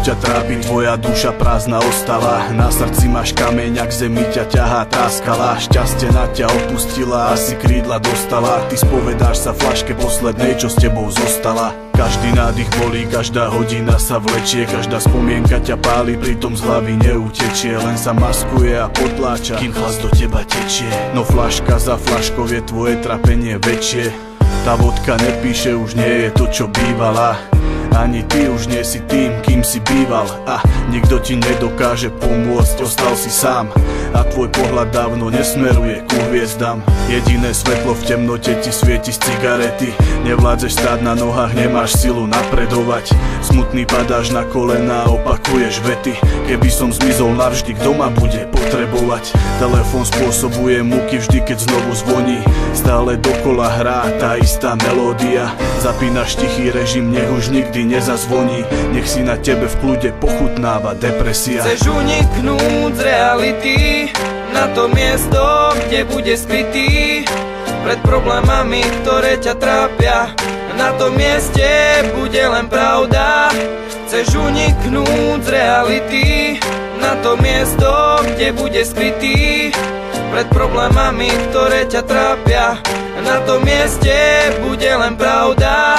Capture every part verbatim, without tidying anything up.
ťa trápi, tvoja duša prázdna ostala. Na srdci máš kameň, ak zemi ťa ťahá tá skala. Šťastie na ťa opustila, asi krídla dostala. Ty spovedáš sa flaške poslednej, čo s tebou zostala. Každý nádych bolí, každá hodina sa vlečie, každá spomienka ťa páli, pritom z hlavy neutečie. Len sa maskuje a potláča, kým hlas do teba tečie. No flaška za flaškou je tvoje trapenie väčšie. Tá vodka nepíše, už nie je to, čo bývala. Ani ty už nie si tým, kým si býval. A nikto ti nedokáže pomôcť, ostal si sám. A tvoj pohľad dávno nesmeruje ku hviezdam. Jediné svetlo v temnote ti svieti z cigarety. Nevládzeš stáť na nohách, nemáš silu napredovať. Smutný padáš na kolena a opakuješ vety. Keby som zmizol navždy, kto ma bude potrebovať? Telefón spôsobuje múky vždy, keď znovu zvoní. Stále dokola hrá tá istá melódia. Zapínaš tichý režim, nech už nikdy nezazvoní. Nech si na tebe v kľude pochutnáva depresia. Chceš uniknúť z reality na to miesto, kde bude skrytý pred problémami, ktoré ťa trápia. Na tom mieste bude len pravda. Chceš uniknúť z reality na to miesto, kde bude skrytý pred problémami, ktoré ťa trápia. Na tom mieste bude len pravda.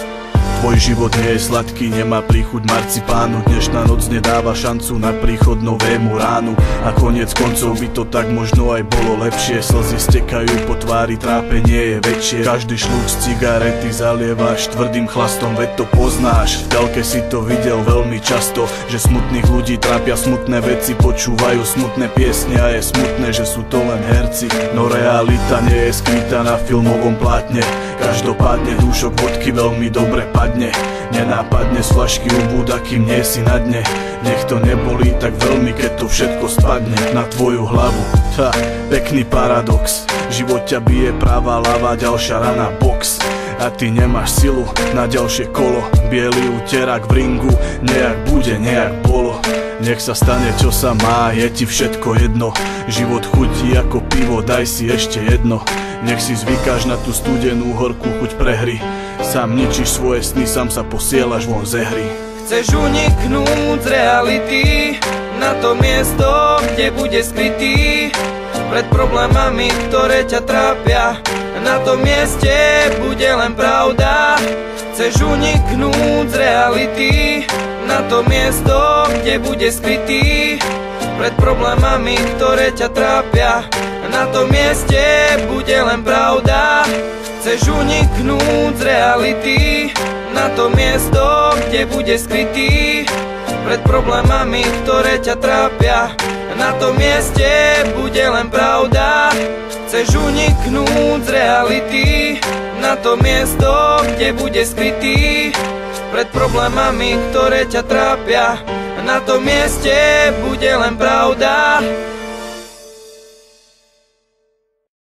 Tvoj život nie je sladký, nemá príchuť marcipánu. Dnešná noc nedáva šancu na príchod novému ránu. A koniec koncov by to tak možno aj bolo lepšie. Slzy stekajú po tvári, trápenie je väčšie. Každý šľuk z cigarety zalievaš tvrdým chlastom, veď to poznáš. V telke si to videl veľmi často, že smutných ľudí trápia smutné veci. Počúvajú smutné piesne a je smutné, že sú to len herci. No realita nie je skrytá na filmovom plátne. Každopádne dúšok vodky veľmi dobre padne. Nenápadne z flašky ubúda, kým nie si na dne. Nech to nebolí tak veľmi, keď to všetko spadne na tvoju hlavu. Ha, pekný paradox. Život ťa bije práva, ľava, ďalšia rana box. A ty nemáš silu na ďalšie kolo. Bielý uterák v ringu, nejak bude, nejak bolo. Nech sa stane, čo sa má, je ti všetko jedno. Život chutí ako pivo, daj si ešte jedno. Nech si zvykáš na tú studenú horkú chuť prehry. Sám ničíš svoje sny, sám sa posielaš von ze hry. Chceš uniknúť z reality na to miesto, kde bude skrytý pred problémami, ktoré ťa trápia. Na tom mieste bude len pravda. Chceš uniknúť z reality na to miesto, kde bude skrytý pred problémami, ktoré ťa trápia. Na tom mieste bude len pravda. Chceš uniknúť z reality na to miesto, kde bude skrytý pred problémami, ktoré ťa trápia. Na tom mieste bude len pravda. Chceš uniknúť z reality na to miesto, kde bude skrytý pred problémami, ktoré ťa trápia. Na tom mieste bude len pravda.